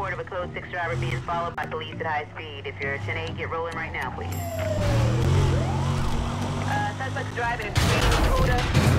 report of a code 6 driver being followed by police at high speed. If you're a 10-8, get rolling right now, please. Suspect's driving in Dakota.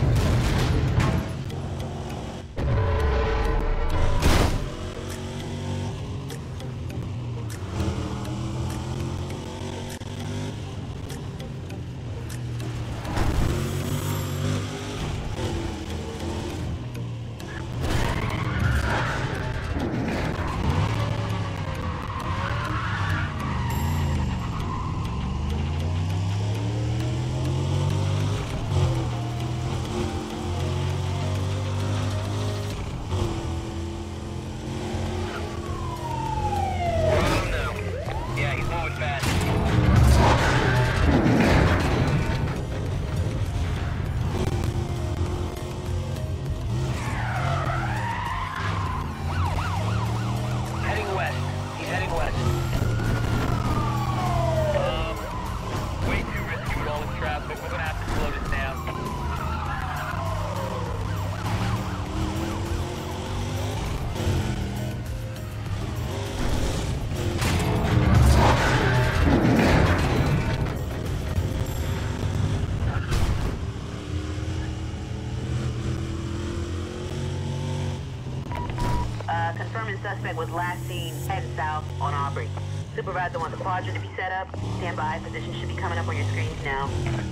Confirming suspect was last seen heading south on Aubrey. Supervisor wants a quadrant to be set up. Stand by. Position should be coming up on your screens now.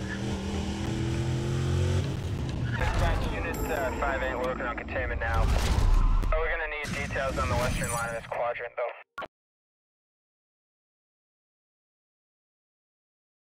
Dispatch units 5-8 working on containment now. We're gonna need details on the western line of this quadrant though.